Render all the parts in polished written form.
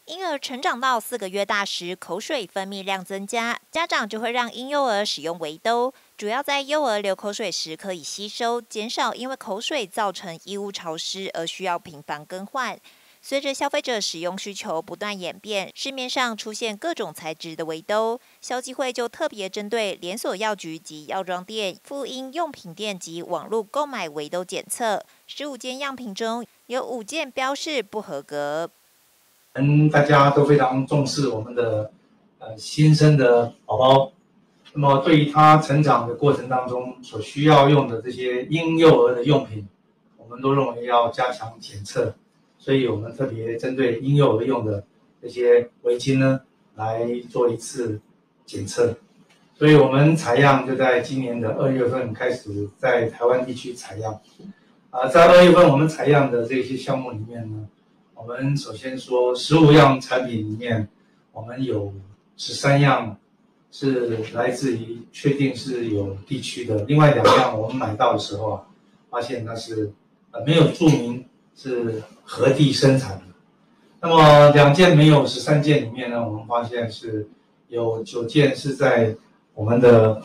婴儿成长到4个月大时，口水分泌量增加，家长就会让婴幼儿使用围兜，主要在幼儿流口水时可以吸收，减少因为口水造成衣物潮湿而需要频繁更换。随着消费者使用需求不断演变，市面上出现各种材质的围兜，消基会就特别针对连锁药局及药妆店、妇婴用品店及网络购买围兜检测，15件样品中有5件标示不合格。 大家都非常重视我们的新生的宝宝，那么对于他成长的过程当中所需要用的这些婴幼儿的用品，我们都认为要加强检测。所以我们特别针对婴幼儿用的这些围巾呢，来做一次检测。所以我们采样就在今年的2月份开始在台湾地区采样。在2月份我们采样的这些项目里面呢，我们首先说15样产品里面，我们有13样是来自于确定是有地区的，另外2样我们买到的时候发现它是没有注明是何地生产的。那么2件没有13件里面呢，我们发现是有9件是在我们的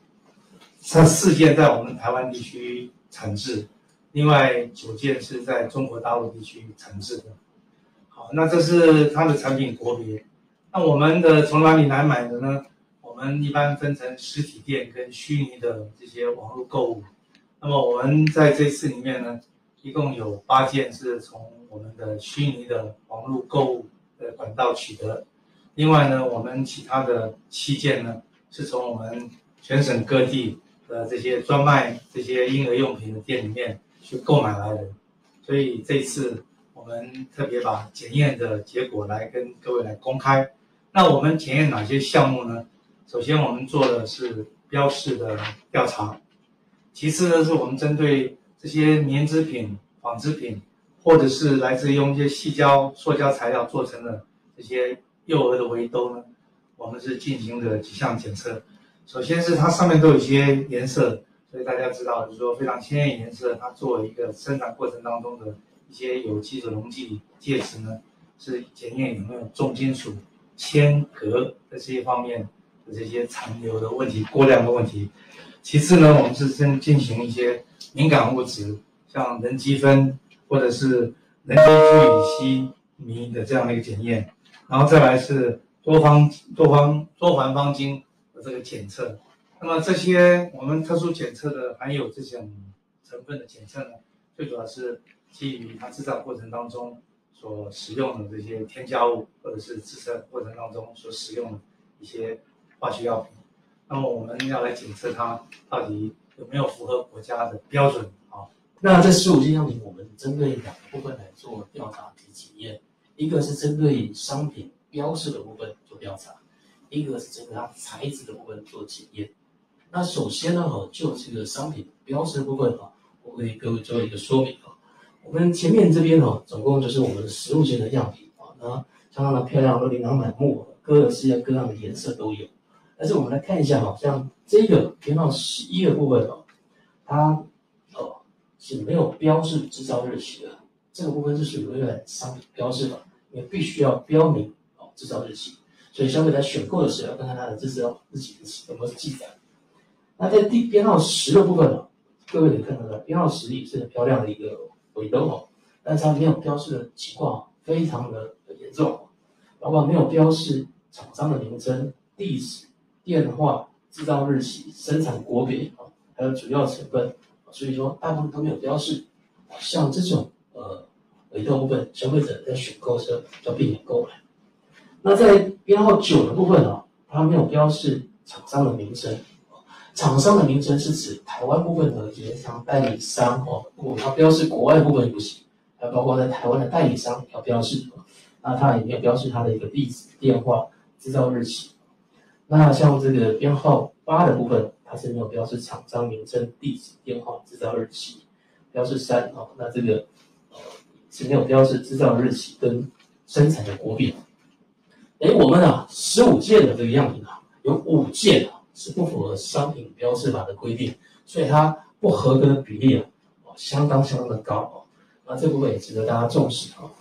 4件在我们台湾地区产制，另外9件是在中国大陆地区产制的。好，那这是它的产品国别。那我们的从哪里来买的呢？我们一般分成实体店跟虚拟的这些网络购物。那么我们在这次里面呢，一共有8件是从我们的虚拟的网络购物的管道取得。另外呢，我们其他的7件呢，是从我们全省各地的这些专卖这些婴儿用品的店里面去购买来的。所以这次我们特别把检验的结果来跟各位来公开。那我们检验哪些项目呢？首先我们做的是标示的调查，其次呢是我们针对这些棉织品、纺织品，或者是来自用一些矽胶、塑胶材料做成的这些幼儿的围兜呢，我们是进行了几项检测。首先是它上面都有一些颜色，所以大家知道就是说非常鲜艳颜色，它作为一个生产过程当中的一些有机的溶剂介质呢，是检验有没有重金属、铅、镉的这些方面的这些残留的问题、过量的问题。其次呢，我们是进行一些敏感物质，像人积分或者是人体聚乙烯醚的这样的一个检验，然后再来是多环芳烃的这个检测。那么这些我们特殊检测的含有这种成分的检测呢，最主要是基于它制造过程当中所使用的这些添加物，或者是制成过程当中所使用的一些化学药品。那么我们要来检测它到底有没有符合国家的标准啊？ 那这15件样品，我们针对2个部分来做调查及检验，一个是针对商品标示的部分做调查，一个是针对它材质的部分做检验。那首先呢，就这个商品标示的部分我为各位做一个说明我们前面这边总共就是我们的15件的样品那相当的漂亮，都琳琅满目，各式各样的颜色都有。但是我们来看一下像这个编号11的部分它是没有标示制造日期的，这个部分是属于商品标示法，因为必须要标明制造日期，所以消费者选购的时候要看看它的制造日期有没有记载。那在编号10的部分各位可以看到的编号10也是很漂亮的一个围兜但是它没有标示的情况非常的严重，包括没有标示厂商的名称、地址、电话、制造日期、生产国别还有主要成分，所以说大部分都没有标示。像这种围兜部分，消费者在选购时要避免购买。那在编号9的部分它没有标示厂商的名称。厂商的名称是指台湾部分的一些像代理商如果它标示国外部分不行，还包括在台湾的代理商要标示那它也没有标示它的一个地址、电话、制造日期。那像这个编号8的部分，它是没有标示厂商名称、地址、电话、制造日期。标示3那这个是没有标示制造日期跟生产的国别。我们15件的这个样品有5件是不符合商品标示法的规定，所以它不合格的比例相当的高那这部分也值得大家重视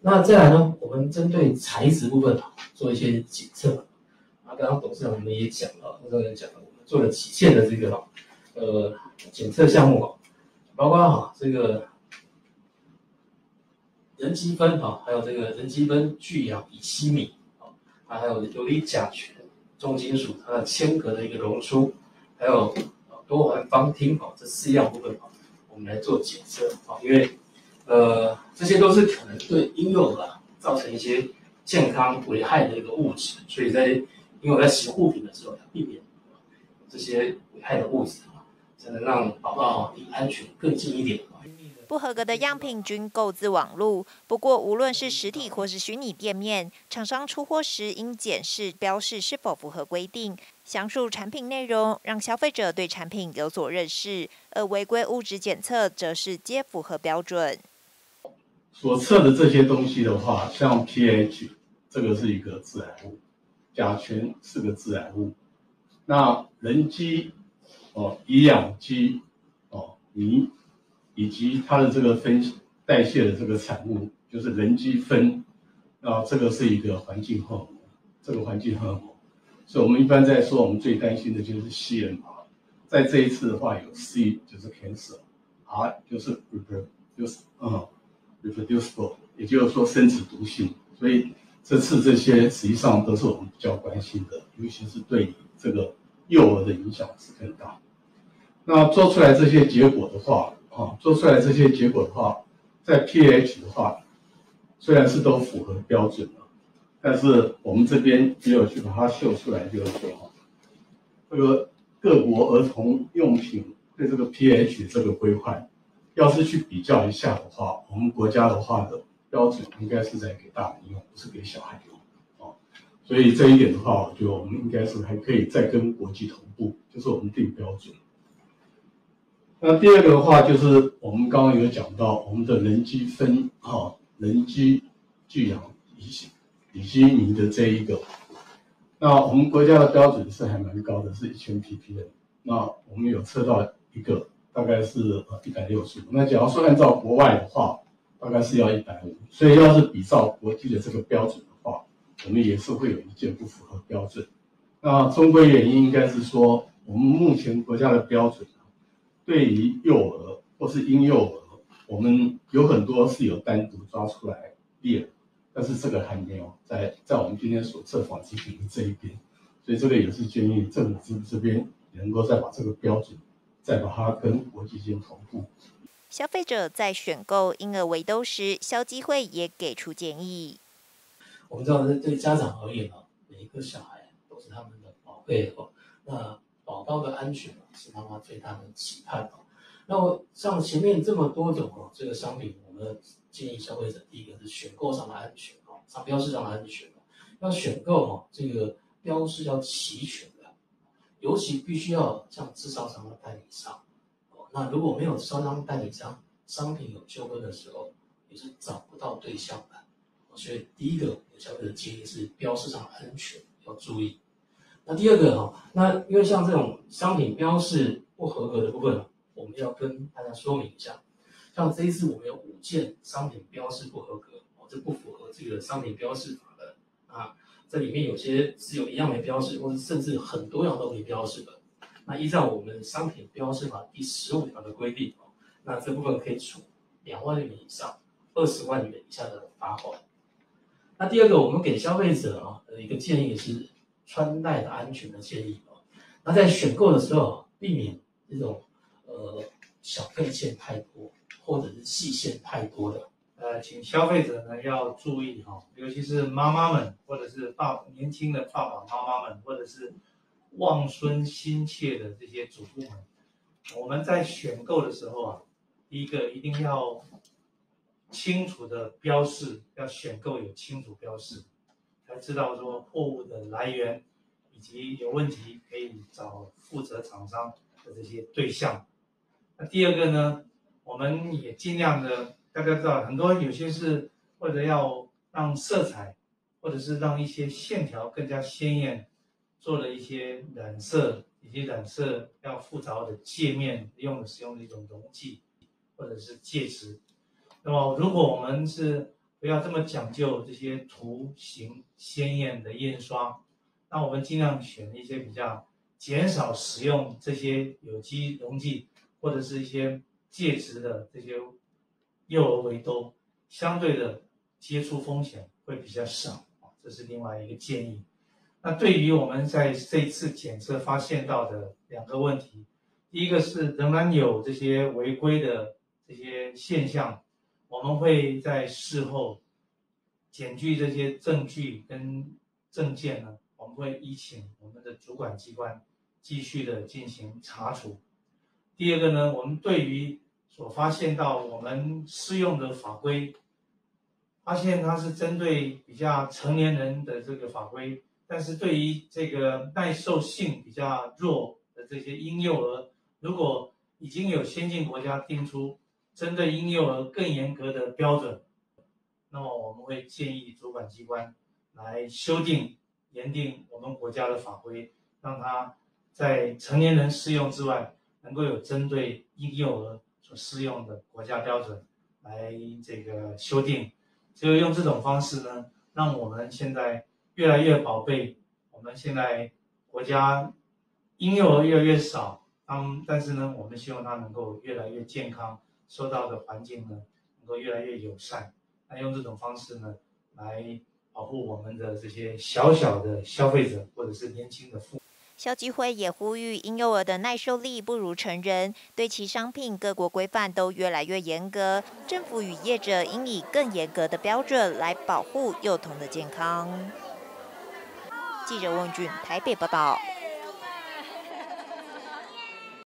那再来呢，我们针对材质部分做一些检测。刚刚董事长我们也讲了，我们做了几件的这个检测项目包括这个人积分还有这个人积分聚氧乙烯醚还有游离甲醛、重金属它的铅壳的一个溶出，还有多环芳烃这4样部分我们来做检测因为这些都是可能对婴幼儿造成一些健康危害的一个物质，所以在婴幼儿在使用护品的时候要避免这些危害的物质才能让宝宝离安全更近一点。 不合格的样品均购自网路，不过无论是实体或是虚拟店面，厂商出货时应检视标示是否符合规定，详述产品内容，让消费者对产品有所认识。而违规物质检测则是皆符合标准。 所测的这些东西的话，像 pH 这个是一个致癌物，甲醛是个致癌物，那人基乙氧基醚以及它的这个代谢的这个产物，就是人基酚这个是一个环境荷尔蒙，这个环境荷尔蒙，所以我们一般在说我们最担心的就是 CMR， 在这一次的话有 C 就是 cancer，R 就是 reproducible， 也就是说生殖毒性，所以这次这些实际上都是我们比较关心的，尤其是对这个幼儿的影响是更大。那做出来这些结果的话，在 pH 的话，虽然是都符合标准了，但是我们这边也有去把它秀出来，就是说，这个各国儿童用品对这个 pH 这个规范，要是去比较一下的话，我们国家的话的标准应该是在给大人用，不是给小孩用所以这一点的话，我觉得我们应该是还可以再跟国际同步，就是我们定标准。那第二个的话，就是我们刚刚有讲到我们的人基酚人基聚氧乙烯醚的这一个，那我们国家的标准是还蛮高的，是1000 ppm。那我们有测到一个大概是165，那假如说按照国外的话，大概是要150，所以要是比照国际的这个标准的话，我们也是会有一件不符合标准。那终归原因应该是说，我们目前国家的标准对于幼儿或是婴幼儿，我们有很多是有单独抓出来列，但是这个还没有在我们今天所测纺织品的这一边，所以这个也是建议政府这边能够再把这个标准，再把它跟国际间同步。 消费者在选购婴儿围兜时，消基会也给出建议。 我们知道，对家长而言每一个小孩都是他们的宝贝那宝宝的安全是妈妈最大的期盼那像前面这么多种这个商品，我们建议消费者第一个是选购上的安全商标示上的安全要选购这个标示要齐全的，尤其必须要像制造商的代理商那如果没有制造商代理商，商品有纠纷的时候，也是找不到对象的所以第一个消费者建议是标示上的安全要注意。那第二个那因为像这种商品标示不合格的部分我们要跟大家说明一下。像这一次我们有5件商品标示不合格这不符合这个商品标示法的这里面有些只有1样没标示，或者甚至很多样都没标示的。那依照我们商品标示法第15条的规定那这部分可以处2万元以上20万元以下的罚款。那第二个，我们给消费者的一个建议是穿戴的安全的建议那在选购的时候避免这种小配件太多，或者是细线太多的。 请消费者呢要注意尤其是妈妈们，或者是年轻的爸爸妈妈们，或者是望孙心切的这些主妇们，我们在选购的时候第一个一定要清楚的标示，要选购有清楚标示，才知道说货物的来源，以及有问题可以找负责厂商的这些对象。那第二个呢，我们也尽量的，大家知道很多有些是或者要让色彩，或者是让一些线条更加鲜艳，做了一些染色，以及染色要复杂的界面使用的一种溶剂或者是介质。那么如果我们是不要这么讲究这些图形鲜艳的印刷。那我们尽量选一些比较减少使用这些有机溶剂或者是一些介质的这些幼儿围兜，相对的接触风险会比较少，这是另外一个建议。那对于我们在这次检测发现到的2个问题，第一个是仍然有这些违规的这些现象，我们会在事后检具这些证据跟证件呢，我们会依请我们的主管机关继续的进行查处。第二个呢，我们对于所发现到我们适用的法规，发现它是针对比较成年人的这个法规，但是对于这个耐受性比较弱的这些婴幼儿，如果已经有先进国家定出针对婴幼儿更严格的标准，那么我们会建议主管机关来修订研定我们国家的法规，让它在成年人适用之外，能够有针对婴幼儿所适用的国家标准来这个修订。只有用这种方式呢，让我们现在越来越宝贝，我们现在国家婴幼儿越来越少，但是呢，我们希望它能够越来越健康，受到的环境呢能够越来越友善。那用这种方式呢，来保护我们的这些小小的消费者或者是年轻的父母。 消基会也呼吁，婴幼儿的耐受力不如成人，对其商品各国规范都越来越严格，政府与业者应以更严格的标准来保护幼童的健康。记者翁俊台北报道。